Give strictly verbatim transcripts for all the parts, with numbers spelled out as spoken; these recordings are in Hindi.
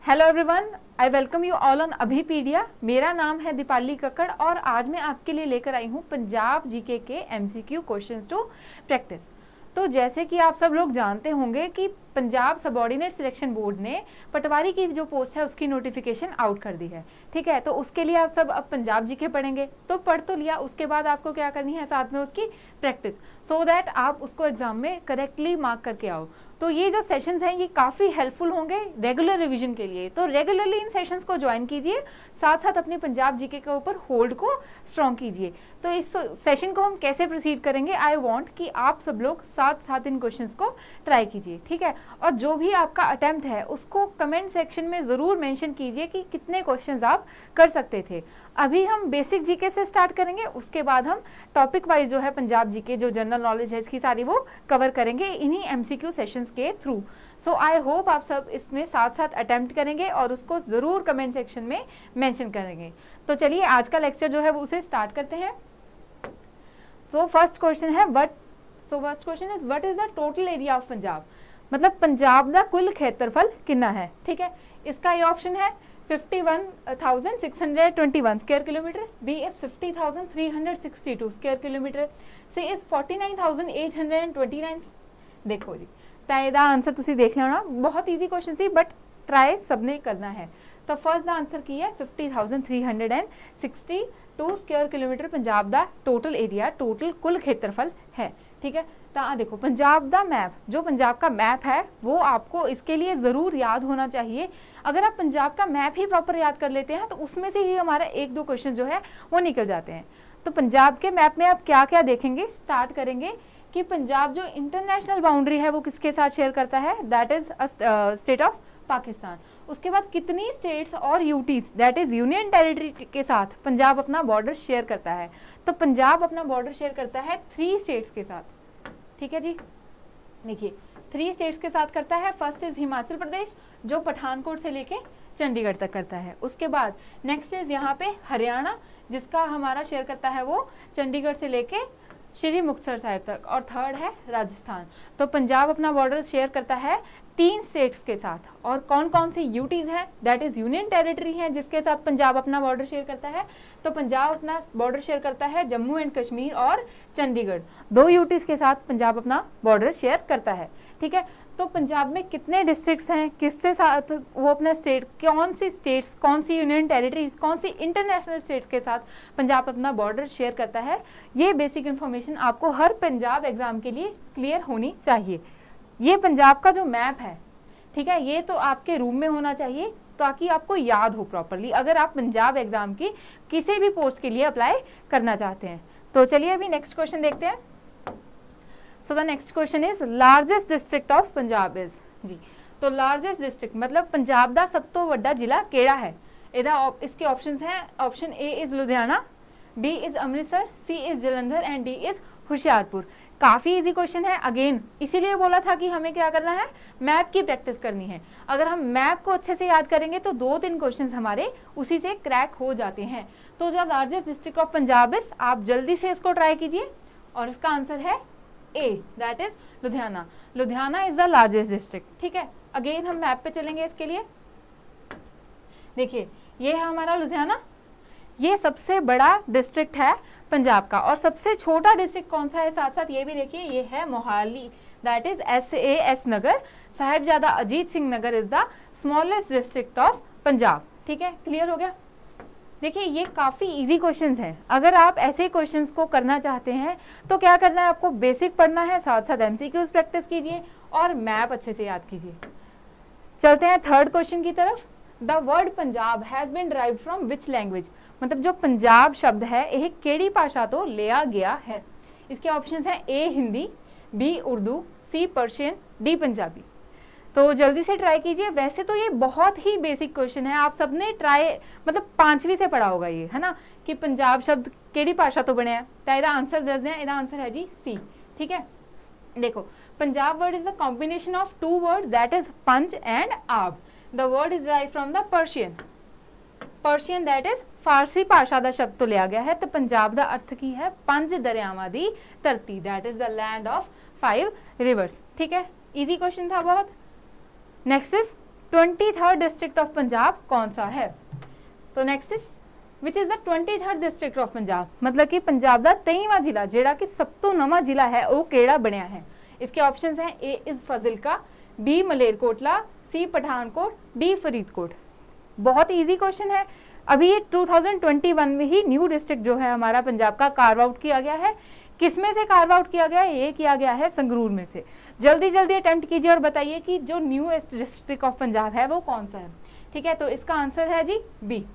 Hello everyone, I welcome you all on Abhipedia. मेरा नाम है दीपाली कक्कड़ और आज मैं आपके लिए लेकर आई हूँ पंजाब जीके के एमसीक्यू क्वेश्चंस टू प्रैक्टिस। तो जैसे कि आप सब लोग जानते होंगे कि पंजाब सबऑर्डिनेट सिलेक्शन बोर्ड ने पटवारी की जो पोस्ट है उसकी नोटिफिकेशन आउट कर दी है। ठीक है, तो उसके लिए आप सब अब पंजाब जीके पढ़ेंगे। तो पढ़ तो लिया, उसके बाद आपको क्या करनी है, साथ में उसकी प्रैक्टिस, सो so दैट आप उसको एग्जाम में करेक्टली मार्क करके आओ। तो ये जो सेशंस हैं ये काफ़ी हेल्पफुल होंगे रेगुलर रिवीजन के लिए। तो रेगुलरली इन सेशंस को ज्वाइन कीजिए, साथ साथ अपनी पंजाब जीके के ऊपर होल्ड को स्ट्रॉन्ग कीजिए। तो इस सेशन को हम कैसे प्रोसीड करेंगे, आई वांट कि आप सब लोग साथ साथ इन क्वेश्चंस को ट्राई कीजिए। ठीक है, और जो भी आपका अटेम्प्ट है उसको कमेंट सेक्शन में ज़रूर मेंशन कीजिए कि कितने क्वेश्चंस आप कर सकते थे। अभी हम बेसिक जीके से स्टार्ट करेंगे, उसके बाद हम टॉपिक वाइज जो है पंजाब जीके जो जनरल नॉलेज है इसकी सारी वो कवर करेंगे इन्हीं एमसीक्यू सेशंस के थ्रू। सो आई होप आप सब इसमें साथ साथ अटेम्प्ट करेंगे और उसको ज़रूर कमेंट सेक्शन में मेंशन करेंगे। तो चलिए आज का लेक्चर जो है वो उसे स्टार्ट करते हैं। सो फर्स्ट क्वेश्चन है what so first question is what is the total area of Punjab, मतलब पंजाब का कुल क्षेत्रफल कितना है। ठीक है, इसका ये ऑप्शन है fifty one thousand six hundred twenty one square kilometre, B is fifty thousand three hundred sixty two square kilometre, C is forty nine thousand eight hundred twenty nine. देखो जी, तो ਇਹਦਾ आंसर तुसी देख लेना, बहुत ईजी क्वेश्चन सी बट ट्राई सबने करना है। तो फर्स्ट द आंसर की है fifty thousand three hundred and sixty two square kilometre Punjab का टोटल एरिया, टोटल कुल क्षेत्रफल है। ठीक है, तो आ देखो पंजाब का मैप, जो पंजाब का मैप है वो आपको इसके लिए ज़रूर याद होना चाहिए। अगर आप पंजाब का मैप ही प्रॉपर याद कर लेते हैं तो उसमें से ही हमारा एक दो क्वेश्चन जो है वो निकल जाते हैं। तो पंजाब के मैप में आप क्या क्या देखेंगे, स्टार्ट करेंगे कि पंजाब जो इंटरनेशनल बाउंड्री है वो किसके साथ शेयर करता है, that is state of Pakistan. उसके बाद कितनी स्टेट्स और UTs that is union territory के साथ पंजाब अपना बॉर्डर शेयर करता है। तो पंजाब अपना बॉर्डर शेयर करता है थ्री स्टेट्स के साथ। ठीक है जी, देखिए थ्री स्टेट्स के साथ करता है। फर्स्ट इज हिमाचल प्रदेश जो पठानकोट से लेके चंडीगढ़ तक करता है। उसके बाद नेक्स्ट इज यहाँ पे हरियाणा जिसका हमारा शेयर करता है वो चंडीगढ़ से लेके श्री मुक्तसर साहिब तक। और थर्ड है राजस्थान। तो पंजाब अपना बॉर्डर शेयर करता है तीन स्टेट्स के साथ। और कौन कौन सी यूटीज हैं, दैट इज यूनियन टेरिटरी हैं जिसके साथ पंजाब अपना बॉर्डर शेयर करता है। तो पंजाब अपना बॉर्डर शेयर करता है जम्मू एंड कश्मीर और चंडीगढ़, दो यूटीज के साथ पंजाब अपना बॉर्डर शेयर करता है। ठीक है, तो पंजाब में कितने डिस्ट्रिक्ट्स हैं, किससे साथ वो अपना स्टेट, कौन सी स्टेट्स, कौन सी यूनियन टेरिटरीज, कौन सी इंटरनेशनल स्टेट्स के साथ पंजाब अपना बॉर्डर शेयर करता है, ये बेसिक इन्फॉर्मेशन आपको हर पंजाब एग्जाम के लिए क्लियर होनी चाहिए। ये पंजाब का जो मैप है, ठीक है, ये तो आपके रूम में होना चाहिए ताकि आपको याद हो प्रॉपरली अगर आप पंजाब एग्जाम की किसी भी पोस्ट के लिए अप्लाई करना चाहते हैं। तो चलिए अभी नेक्स्ट क्वेश्चन देखते हैं। So the next question is largest district of Punjab is जी। तो लार्जेस्ट डिस्ट्रिक्ट मतलब पंजाब का सब तो बड़ा जिला केड़ा है, इहदा इसके ऑप्शंस हैं। Option A is Ludhiana, B is Amritsar, C is Jalandhar and D is Hoshiarpur. काफ़ी इजी क्वेश्चन है, अगेन इसीलिए बोला था कि हमें क्या करना है, मैप की प्रैक्टिस करनी है। अगर हम मैप को अच्छे से याद करेंगे तो दो तीन क्वेश्चंस हमारे उसी से क्रैक हो जाते हैं। तो जो largest district of Punjab is, आप जल्दी से इसको ट्राई कीजिए और इसका आंसर है A, that is Ludhiana. Ludhiana is the largest district. ठीक है, अगेन हम मैप पे चलेंगे इसके लिए। देखिए ये है हमारा लुधियाना, ये सबसे बड़ा डिस्ट्रिक्ट है पंजाब का। और सबसे छोटा डिस्ट्रिक्ट कौन सा है, साथ साथ ये भी देखिए, ये है Mohali, that is S A S Nagar. Sahibzada Ajit Singh Nagar is the smallest district of Punjab. ठीक है, क्लियर हो गया। देखिए ये काफ़ी इजी क्वेश्चंस हैं, अगर आप ऐसे क्वेश्चंस को करना चाहते हैं तो क्या करना है, आपको बेसिक पढ़ना है, साथ साथ एमसीक्यूज प्रैक्टिस कीजिए और मैप अच्छे से याद कीजिए। चलते हैं थर्ड क्वेश्चन की तरफ। The word Punjab has been derived from which language, मतलब जो पंजाब शब्द है यह केड़ी भाषा तो लिया गया है। इसके ऑप्शंस हैं A Hindi, B Urdu, C Persian, D Punjabi. तो जल्दी से ट्राई कीजिए। वैसे तो ये बहुत ही बेसिक क्वेश्चन है, आप सबने ट्राई मतलब पांचवी से पढ़ा होगा ये, है ना, कि पंजाब शब्द केड़ी भाषा तो बने हैं। तो इसका आंसर दस दें, इसका आंसर है जी सी। ठीक है, देखो Punjab word is the combination of two word that is panj and aab. The word is derived from the Persian, Persian that is Farsi भाषा का शब्द तो लिया गया है। तो पंजाब का अर्थ की है पंज दरियावां की धरती, that is the land of five rivers. ठीक है, इजी क्वेश्चन था बहुत। Next is twenty third district of Punjab कौन सा है? तो next is which is the twenty third district of Punjab, मतलब कि पंजाब का तेईवां जिला जेड़ा कि सब तो नवा जिला है वो केड़ा बनया है? इसके ऑप्शंस हैं A is Fazilka, B Malerkotla, C Pathankot, D Faridkot. बहुत इजी क्वेश्चन है। अभी ये टू थाउजेंड ट्वेंटी वन में ही न्यू डिस्ट्रिक्ट जो है हमारा पंजाब का कार्व आउट किया गया है। किस में से कार्व आउट किया गया है? ये किया गया है संगरूर में से। जल्दी जल्दी अटेम्प्ट कीजिए और बताइए कि जो न्यूएस्ट डिस्ट्रिक्ट ऑफ पंजाब है वो कौन सा है। ठीक है, तो इसका आंसर है जी B,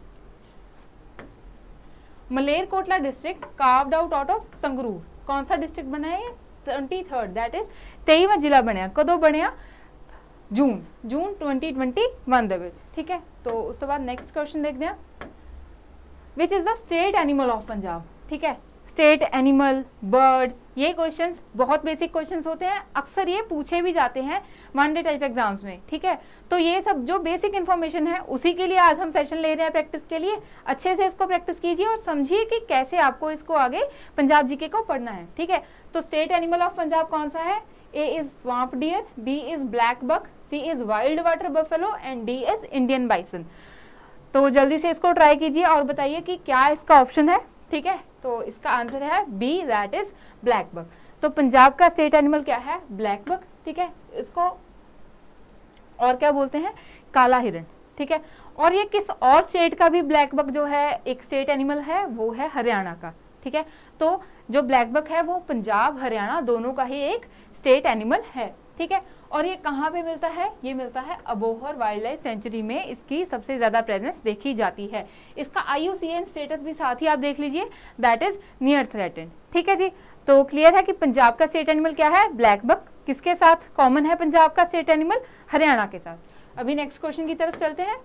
Malerkotla district carved out out of Sangrur. कौन सा डिस्ट्रिक्ट बना है? ट्वेंटी थर्ड दैट इज तेईवां जिला बनया। कदों बनया? June June twenty twenty one दे विच। ठीक है, तो उस तो बाद नेक्स्ट क्वेश्चन देखते हैं, which is the state animal of Punjab. ठीक है, स्टेट एनिमल, बर्ड, ये क्वेश्चंस बहुत बेसिक क्वेश्चंस होते हैं, अक्सर ये पूछे भी जाते हैं वन डे टाइप एग्जाम्स में। ठीक है, तो ये सब जो बेसिक इन्फॉर्मेशन है उसी के लिए आज हम सेशन ले रहे हैं प्रैक्टिस के लिए। अच्छे से इसको प्रैक्टिस कीजिए और समझिए कि कैसे आपको इसको आगे पंजाब जीके को पढ़ना है। ठीक है, तो स्टेट एनिमल ऑफ पंजाब कौन सा है? A is swamp deer, B is black buck, C is wild water buffalo and D is Indian bison. तो जल्दी से इसको ट्राई कीजिए और बताइए कि क्या इसका ऑप्शन है। ठीक है, तो इसका आंसर है B that is black buck. तो पंजाब का स्टेट एनिमल क्या है? Black buck. ठीक है, इसको और क्या बोलते हैं? काला हिरण। ठीक है, और ये किस और स्टेट का भी ब्लैक बक जो है एक स्टेट एनिमल है वो है हरियाणा का। ठीक है, तो जो ब्लैक बक है वो पंजाब हरियाणा दोनों का ही एक स्टेट एनिमल है। ठीक है, और ये कहाँ पे मिलता है? ये मिलता है अबोहर वाइल्ड लाइफ सेंचुरी में, इसकी सबसे ज्यादा प्रेजेंस देखी जाती है। इसका I U C N status भी साथ ही आप देख लीजिए, दैट इज नियर थ्रेटेंड। ठीक है जी, तो क्लियर है कि पंजाब का स्टेट एनिमल क्या है? Black buck. किसके साथ कॉमन है पंजाब का स्टेट एनिमल? हरियाणा के साथ। अभी नेक्स्ट क्वेश्चन की तरफ चलते हैं,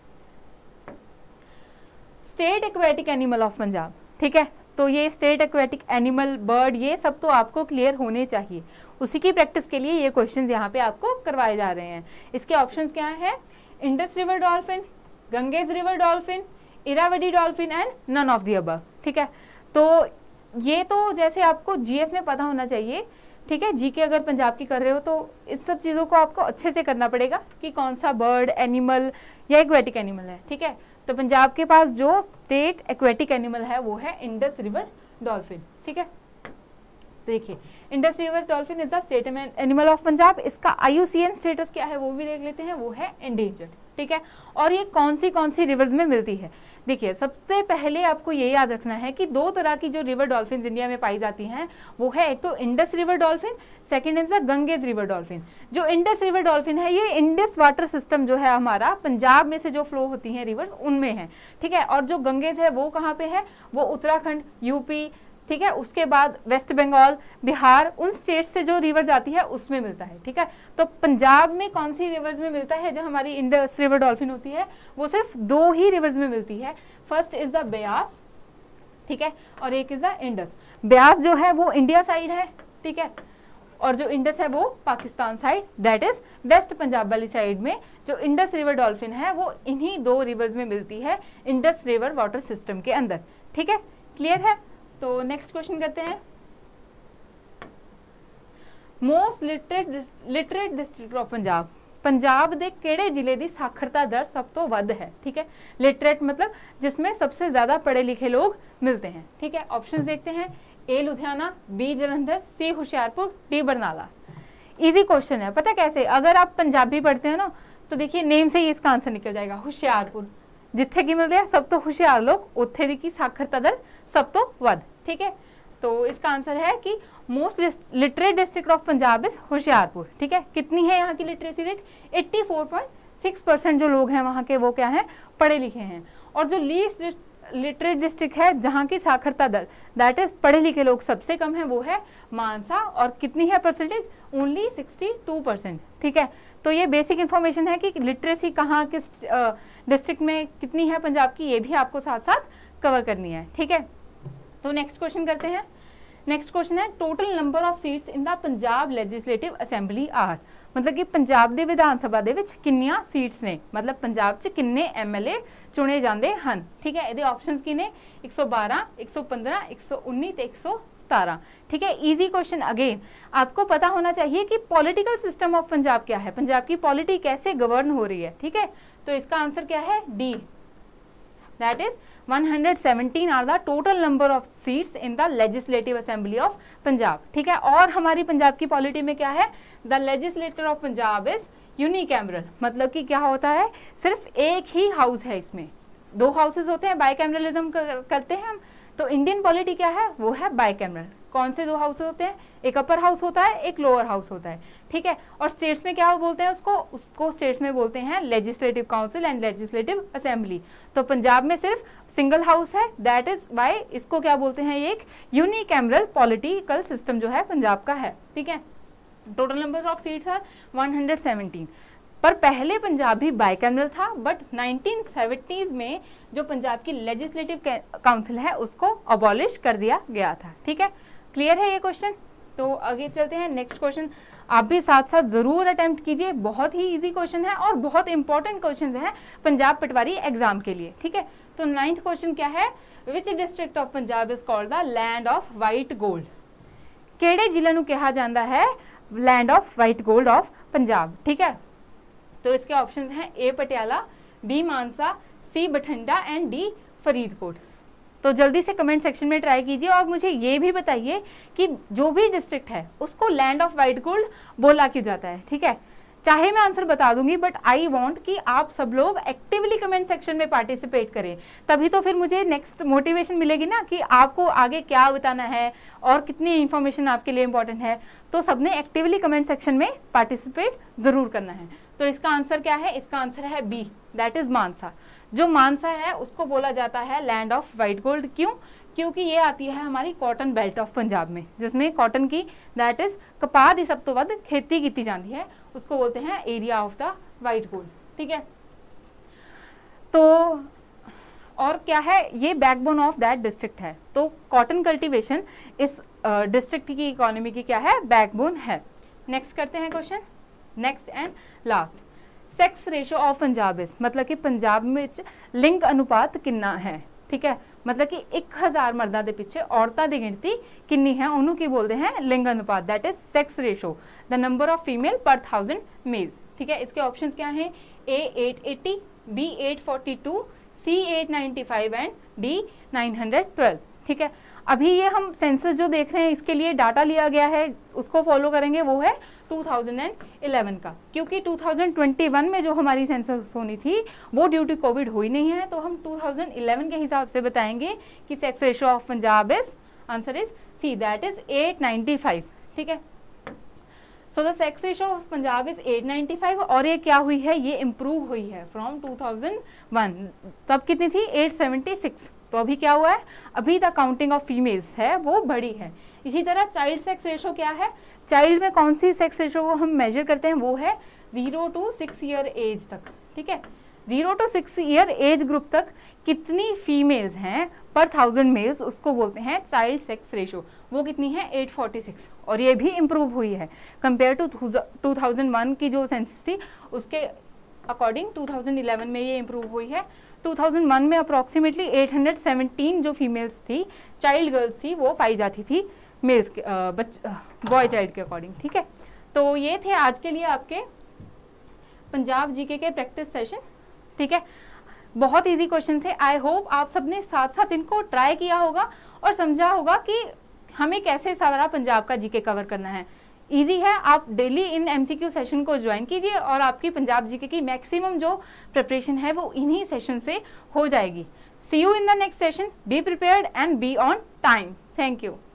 state aquatic animal of Punjab. ठीक है, तो ये स्टेट एक्वेटिक एनिमल, बर्ड, ये सब तो आपको क्लियर होने चाहिए। उसी की प्रैक्टिस के लिए ये क्वेश्चंस यहाँ पे आपको करवाए जा रहे हैं। इसके ऑप्शंस क्या हैं? Indus river dolphin, Ganges river dolphin, Irrawaddy dolphin and none of the above. ठीक है, तो ये तो जैसे आपको जीएस में पता होना चाहिए। ठीक है, जीके अगर पंजाब की कर रहे हो तो इस सब चीज़ों को आपको अच्छे से करना पड़ेगा कि कौन सा बर्ड, एनिमल या एक्वेटिक एनिमल है। ठीक है, तो पंजाब के पास जो स्टेट एक्वेटिक एनिमल है वो है इंडस रिवर डॉल्फिन। ठीक है, देखिए Indus river dolphin is the state animal of Punjab. इसका I U C N status क्या है वो भी देख लेते हैं, वो है एंडेंजर्ड। ठीक है, और ये कौन सी कौन सी रिवर्स में मिलती है? देखिए, सबसे पहले आपको ये याद रखना है कि दो तरह की जो रिवर डॉल्फिन इंडिया में पाई जाती हैं वो है एक तो Indus river dolphin, second is the Ganges river dolphin. जो इंडस रिवर डॉल्फिन है ये इंडस वाटर सिस्टम जो है हमारा पंजाब में से जो फ्लो होती हैं रिवर्स उनमें है। ठीक है, और जो गंगेज है वो कहाँ पे है? वो उत्तराखंड, यूपी, ठीक है, उसके बाद वेस्ट बंगाल, बिहार, उन स्टेट से जो रिवर जाती है उसमें मिलता है। ठीक है, तो पंजाब में कौन सी रिवर्स में मिलता है? जो हमारी इंडस रिवर डॉल्फिन होती है वो सिर्फ दो ही रिवर्स में मिलती है। फर्स्ट इज द ब्यास, ठीक है, और एक इज द इंडस। ब्यास जो है वो इंडिया साइड है। ठीक है, और जो इंडस है वो Pakistan side, that is west Punjab वाली साइड में जो इंडस रिवर डॉल्फिन है वो इन्हीं दो रिवर्स में मिलती है इंडस रिवर वाटर सिस्टम के अंदर। ठीक है, क्लियर है? तो नेक्स्ट क्वेश्चन करते हैं, most literate literate district of Punjab. Punjab दे केड़े जिले दी साक्षरता दर सब तो वध है? ठीक है, लिटरेट मतलब जिसमें सबसे ज्यादा पढ़े लिखे लोग मिलते हैं। ठीक है, ऑप्शंस देखते हैं, A Ludhiana, B Jalandhar, C Hoshiarpur, D Barnala. Easy question है, पता कैसे? अगर आप पंजाबी पढ़ते हैं ना तो देखिए नेम से ही इसका आंसर निकल जाएगा, होशियारपुर। जिथे की मिलते हैं सब तो होशियार लोग, उत्थे दी की साक्षरता दर सब तो वध। ठीक है, तो इसका आंसर है कि most literate district of Punjab is Hoshiarpur. ठीक है, कितनी है यहाँ की लिटरेसी रेट? चौरासी पॉइंट सिक्स परसेंट जो लोग हैं वहाँ के वो क्या हैं? पढ़े लिखे हैं। और जो लीस्ट लिटरेट डिस्ट्रिक्ट है जहाँ की साक्षरता दर दैट इज पढ़े लिखे लोग सबसे कम है वो है मानसा, और कितनी है percentage? Only sixty two percent. ठीक है, तो ये बेसिक इन्फॉर्मेशन है कि लिटरेसी कहाँ किस डिस्ट्रिक्ट में कितनी है पंजाब की, ये भी आपको साथ साथ कवर करनी है। ठीक है, तो नेक्स्ट क्वेश्चन करते हैं। नेक्स्ट क्वेश्चन है, total number of seats in the Punjab legislative assembly are. मतलब कि पंजाब दे विधान सभा दे विच किन्नियां सीट्स ने, मतलब पंजाब च किन्ने एमएलए चुने जाते हैं। ठीक है, ये ऑप्शंस की ने एक सौ बारह, एक सौ पंद्रह, एक सौ उन्नीस ते एक सौ सतारह। ठीक है, इजी क्वेश्चन अगेन। आपको पता होना चाहिए कि पॉलिटिकल सिस्टम ऑफ पंजाब क्या है, पंजाब की पॉलिटी कैसे गवर्न हो रही है। ठीक है, तो इसका आंसर क्या है, D, that is one hundred seventeen are the total number of seats in the legislative assembly of Punjab. ठीक है, और हमारी पंजाब की पॉलिटी में क्या है, the legislator of Punjab is unicameral, मतलब कि क्या होता है, सिर्फ एक ही हाउस है, इसमें दो हाउसेज होते हैं, बाइकैमरलिज्म कर, करते हैं हम। तो इंडियन पॉलिटी क्या है, वो है बाइकैमरल। कौन से दो हाउस होते हैं, एक अपर हाउस होता है, एक लोअर हाउस होता है। ठीक है, और स्टेट्स में क्या बोलते हैं उसको, उसको स्टेट्स में बोलते हैं legislative council and legislative assembly. तो पंजाब में सिर्फ सिंगल हाउस है, दैट इज वाई इसको क्या बोलते हैं, ये एक यूनिकैमरल पॉलिटिकल सिस्टम जो है पंजाब का है। ठीक है, total number of seats are one hundred seventeen। पर पहले पंजाब भी बाइकैमरल था, बट नाइनटीन सेवेंटीज़ में जो पंजाब की लेजिस्लेटिव काउंसिल है उसको अबॉलिश कर दिया गया था। ठीक है, क्लियर है ये क्वेश्चन। तो आगे चलते हैं, नेक्स्ट क्वेश्चन आप भी साथ साथ जरूर अटेम्प्ट कीजिए, बहुत ही इजी क्वेश्चन है और बहुत इंपॉर्टेंट क्वेश्चन है पंजाब पटवारी एग्जाम के लिए। ठीक है, तो नाइन्थ क्वेश्चन क्या है, which district of Punjab is called the land of white gold. केड़े जिले नूं कहा जाता है land of white gold of Punjab. ठीक है, तो इसके ऑप्शंस हैं A Patiala, B Mansa, C Bathinda and D Faridkot. तो जल्दी से कमेंट सेक्शन में ट्राई कीजिए और मुझे ये भी बताइए कि जो भी डिस्ट्रिक्ट है उसको लैंड ऑफ वाइट गोल्ड बोला क्यों जाता है। ठीक है, चाहे मैं आंसर बता दूंगी, बट आई वांट कि आप सब लोग एक्टिवली कमेंट सेक्शन में पार्टिसिपेट करें, तभी तो फिर मुझे नेक्स्ट मोटिवेशन मिलेगी ना कि आपको आगे क्या बताना है और कितनी इंफॉर्मेशन आपके लिए इंपॉर्टेंट है। तो सबने एक्टिवली कमेंट सेक्शन में पार्टिसिपेट जरूर करना है। तो इसका आंसर क्या है, इसका आंसर है बी, दैट इज मानसा। जो मानसा है उसको बोला जाता है लैंड ऑफ वाइट गोल्ड, क्यों, क्योंकि ये आती है हमारी कॉटन बेल्ट ऑफ पंजाब में, जिसमें कॉटन की दैट इज कपाह की सब तो वध खेती की जाती है, उसको बोलते हैं area of the white gold. ठीक है, तो और क्या है, ये बैकबोन ऑफ दैट डिस्ट्रिक्ट है। तो कॉटन कल्टीवेशन इस डिस्ट्रिक्ट uh, की इकोनॉमी की क्या है, बैकबोन है। नेक्स्ट करते हैं question, next and last, sex ratio of Punjab is, मतलब कि पंजाब में लिंग अनुपात कितना है। ठीक है, मतलब कि एक हज़ार मर्दां दे पिछे औरतां दी गिनती कितनी है, उन्होंने की बोलते हैं लिंग अनुपात, that is sex ratio, the number of female per thousand males. ठीक है, इसके ऑप्शंस क्या हैं, A eight eighty, B eight forty two, C eight ninety five and D nine hundred twelve. ठीक है, अभी ये हम सेंसस जो देख रहे हैं इसके लिए डाटा लिया गया है, उसको फॉलो करेंगे, वो है टू थाउजेंड इलेवन का, क्योंकि टू थाउजेंड ट्वेंटी वन में जो हमारी सेंसस होनी थी वो ड्यू टू कोविड हुई नहीं है, तो हम टू थाउजेंड इलेवन के हिसाब से बताएंगे कि sex ratio of Punjab is, answer is C, that is eight ninety five. ठीक है, so the sex ratio of Punjab is eight ninety five, और ये क्या हुई है, ये इम्प्रूव हुई है फ्रॉम टू थाउजेंड वन, तब कितनी थी एट सेवेंटी सिक्स। तो अभी क्या हुआ है, अभी द काउंटिंग ऑफ फीमेल्स है वो बढ़ी है। इसी तरह चाइल्ड सेक्स रेशो क्या है, चाइल्ड में कौन सी सेक्स रेशो को हम मेजर करते हैं, वो है zero to six year age तक। ठीक है, zero to six year age group तक कितनी फीमेल्स हैं पर थाउजेंड मेल्स, उसको बोलते हैं चाइल्ड सेक्स रेशो, वो कितनी है एट फोर्टी सिक्स, और ये भी इम्प्रूव हुई है compare to two thousand one की जो सेंसस थी उसके अकॉर्डिंग टू थाउजेंड इलेवन में ये इम्प्रूव हुई है। टू थाउजेंड वन में अप्रॉक्सीमेटली एट हंड्रेड सेवेंटीन जो फीमेल्स थी, चाइल्ड गर्ल्स थी, वो पाई जाती थी मेल्स के बॉय चाइल्ड के अकॉर्डिंग। ठीक है, तो ये थे आज के लिए आपके पंजाब जीके के प्रैक्टिस सेशन। ठीक है, बहुत इजी क्वेश्चन थे, आई होप आप सबने साथ साथ इनको ट्राई किया होगा और समझा होगा कि हमें कैसे सारा पंजाब का जीके कवर करना है। इजी है, आप डेली इन एमसीक्यू सेशन को ज्वाइन कीजिए और आपकी पंजाब जीके की मैक्सिमम जो प्रिपरेशन है वो इन्हीं सेशन से हो जाएगी। See you in the next session, be prepared and be on time. Thank you.